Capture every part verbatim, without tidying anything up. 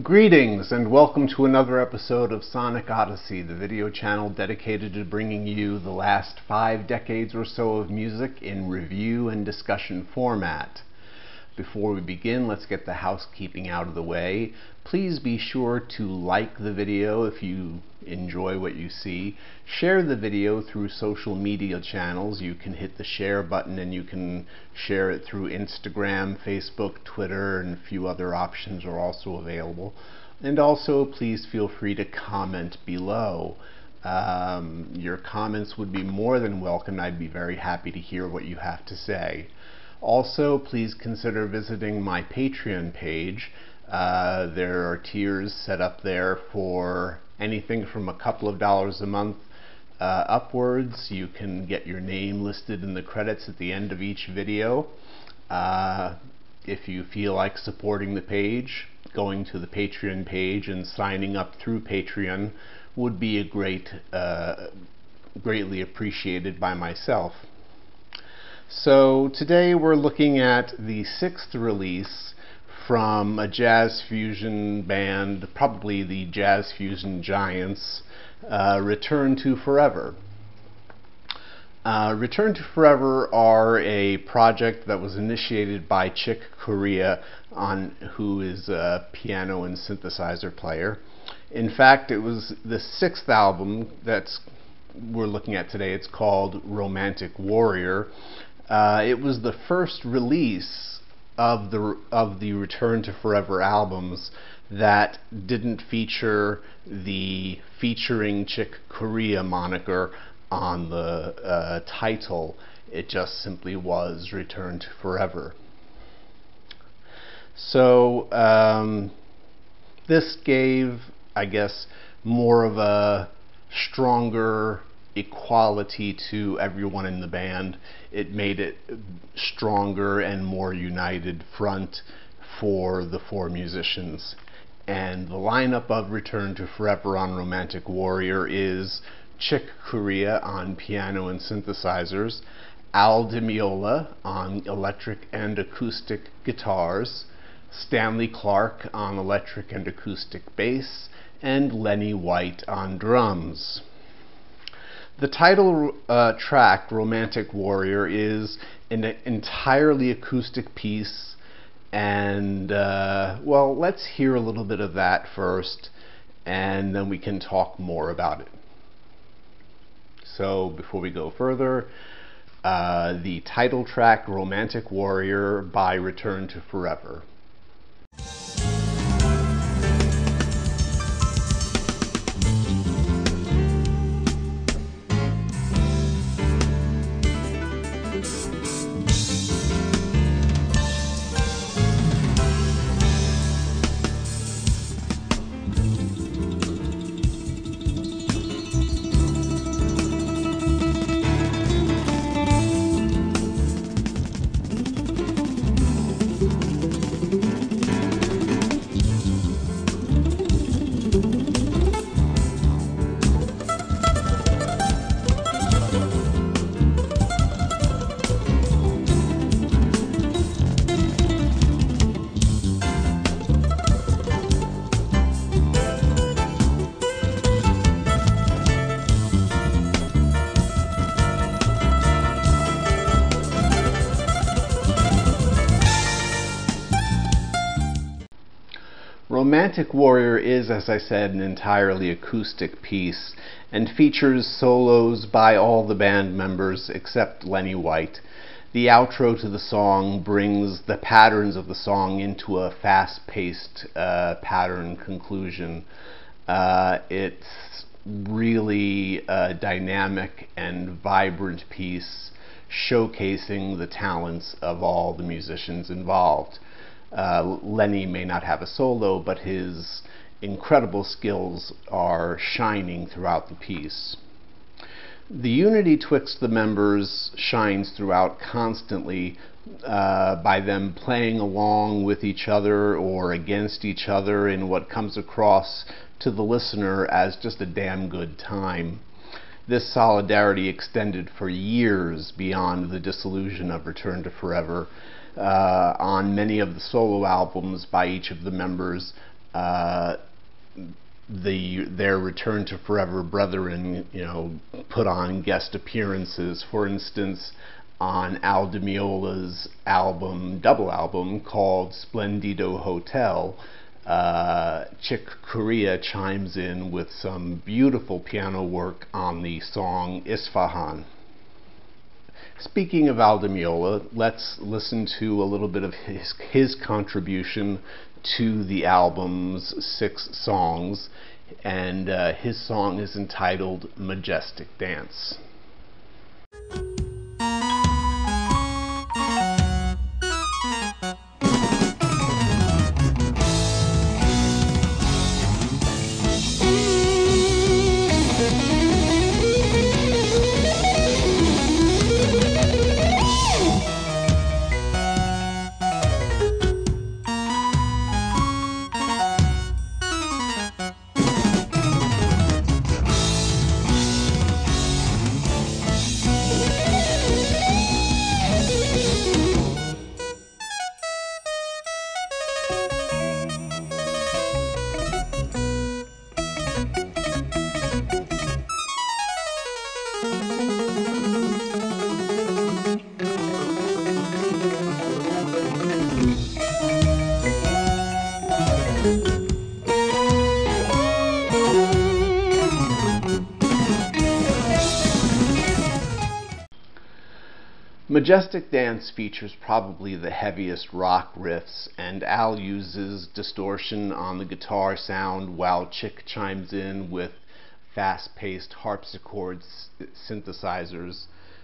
Greetings and welcome to another episode of Sonic Odyssey, the video channel dedicated to bringing you the last five decades or so of music in review and discussion format. Before we begin, let's get the housekeeping out of the way. Please be sure to like the video if you enjoy what you see. Share the video through social media channels. You can hit the share button and you can share it through Instagram, Facebook, Twitter, and a few other options are also available. And also, please feel free to comment below. Um, your comments would be more than welcome. I'd be very happy to hear what you have to say. Also, please consider visiting my Patreon page. Uh, there are tiers set up there for anything from a couple of dollars a month uh, upwards. You can get your name listed in the credits at the end of each video. Uh, if you feel like supporting the page, going to the Patreon page and signing up through Patreon would be a great, uh, greatly appreciated by myself. So today we're looking at the sixth release from a jazz fusion band, probably the jazz fusion giants, uh, Return to Forever. Uh, Return to Forever are a project that was initiated by Chick Corea, on, who is a piano and synthesizer player. In fact, it was the sixth album that's we're looking at today. It's called Romantic Warrior. Uh, it was the first release of the of the Return to Forever albums that didn't feature the featuring Chick Corea moniker on the uh, title. It just simply was Return to Forever. So um, this gave, I guess, more of a stronger equality to everyone in the band. It made it stronger and more united front for the four musicians. And the lineup of Return to Forever on Romantic Warrior is Chick Corea on piano and synthesizers, Al Di Meola on electric and acoustic guitars, Stanley Clarke on electric and acoustic bass, and Lenny White on drums. The title uh, track, Romantic Warrior, is an entirely acoustic piece, and uh, well, let's hear a little bit of that first, and then we can talk more about it. So before we go further, uh, the title track, Romantic Warrior by Return to Forever. Romantic Warrior is, as I said, an entirely acoustic piece and features solos by all the band members except Lenny White. The outro to the song brings the patterns of the song into a fast-paced uh, pattern conclusion. Uh, it's really a dynamic and vibrant piece showcasing the talents of all the musicians involved. Uh, Lenny may not have a solo, but his incredible skills are shining throughout the piece. The unity twixt the members shines throughout constantly uh, by them playing along with each other or against each other in what comes across to the listener as just a damn good time. This solidarity extended for years beyond the dissolution of Return to Forever. Uh, on many of the solo albums by each of the members, uh, the their return to Forever Brethren, you know, put on guest appearances. For instance, on Al Di Meola's album, double album called Splendido Hotel, uh, Chick Corea chimes in with some beautiful piano work on the song Isfahan. Speaking of Al Di Meola, let's listen to a little bit of his, his contribution to the album's six songs, and uh, his song is entitled Majestic Dance. Majestic Dance features probably the heaviest rock riffs, and Al uses distortion on the guitar sound while Chick chimes in with fast-paced harpsichord synthesizers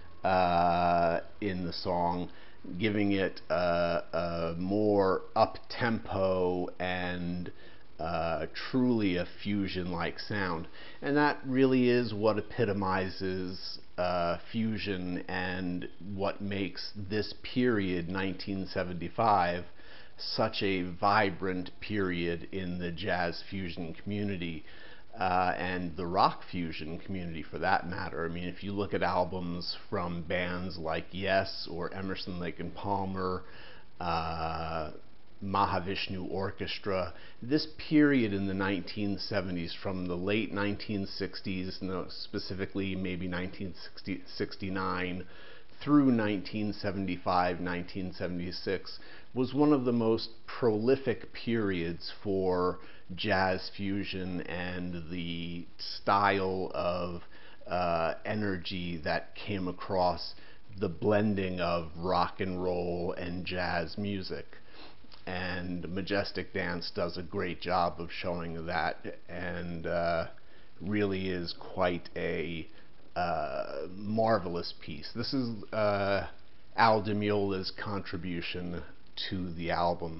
uh, in the song, giving it a, a more up-tempo and uh, truly a fusion-like sound. And that really is what epitomizes uh, fusion and what makes this period, nineteen seventy-five, such a vibrant period in the jazz fusion community. Uh, and the rock fusion community for that matter. I mean, if you look at albums from bands like Yes or Emerson, Lake and Palmer, uh, Mahavishnu Orchestra, this period in the nineteen seventies, from the late nineteen sixties, no, specifically maybe nineteen sixty-nine, through nineteen seventy-five, nineteen seventy-six, was one of the most prolific periods for jazz fusion and the style of uh, energy that came across the blending of rock and roll and jazz music. And Majestic Dance does a great job of showing that, and uh, really is quite a uh, marvelous piece. This is uh, Al Di Meola's contribution to the album.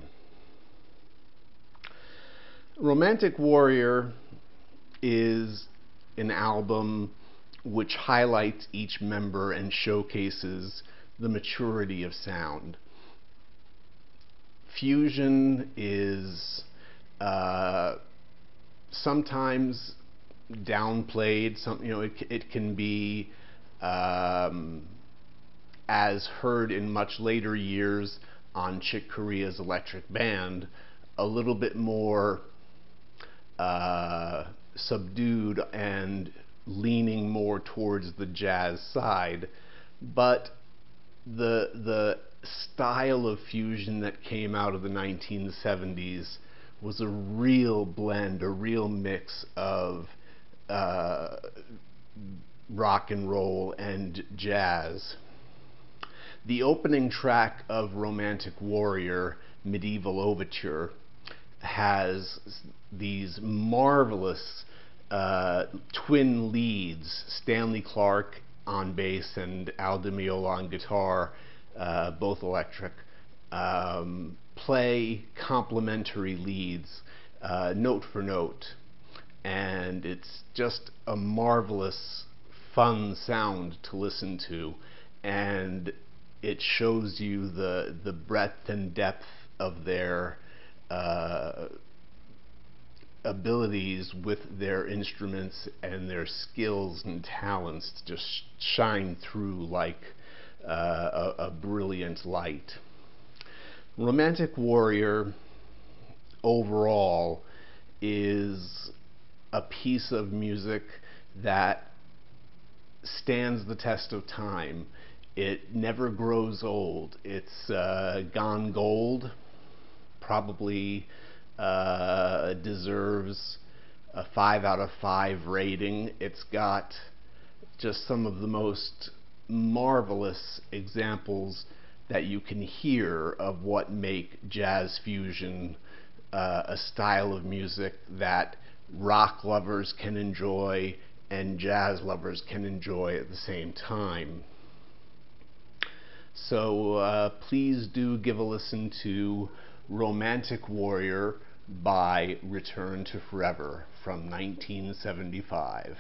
Romantic Warrior is an album which highlights each member and showcases the maturity of sound. Fusion is uh, sometimes downplayed. Some, you know, it, it can be, um, as heard in much later years on Chick Corea's Electric Band, a little bit more uh, subdued and leaning more towards the jazz side. But the the style of fusion that came out of the nineteen seventies was a real blend, a real mix of uh, rock and roll and jazz. The opening track of Romantic Warrior, Medieval Overture, has these marvelous uh, twin leads, Stanley Clarke on bass and Al Di Meola on guitar, uh, both electric, um, play complementary leads, uh, note for note, and it's just a marvelous, fun sound to listen to, and it shows you the the breadth and depth of their uh, abilities with their instruments and their skills and talents to just shine through like uh, a, a brilliant light. Romantic Warrior overall is a piece of music that stands the test of time. It never grows old. It's uh, gone gold, probably uh, deserves a five out of five rating. It's got just some of the most marvelous examples that you can hear of what make jazz fusion uh, a style of music that rock lovers can enjoy and jazz lovers can enjoy at the same time. So uh, please do give a listen to Romantic Warrior by Return to Forever from nineteen seventy-five.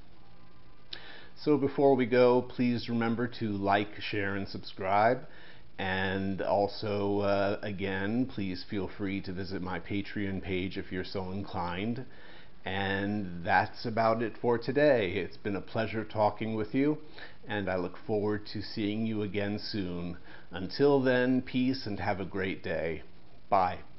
So before we go, please remember to like, share, and subscribe. And also, uh, again, please feel free to visit my Patreon page if you're so inclined. And that's about it for today. It's been a pleasure talking with you, and I look forward to seeing you again soon. Until then, peace and have a great day. Bye.